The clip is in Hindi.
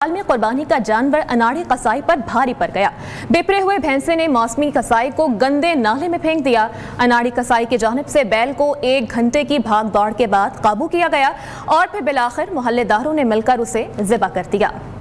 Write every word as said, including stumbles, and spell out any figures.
में कुर्बानी का जानवर अनाड़ी कसाई पर भारी पड़ गया। बिपरे हुए भैंसे ने मौसमी कसाई को गंदे नाले में फेंक दिया। अनाड़ी कसाई की जानिब से बैल को एक घंटे की भाग दौड़ के बाद काबू किया गया और फिर बिलाखिर मोहल्लेदारों ने मिलकर उसे ज़िबा कर दिया।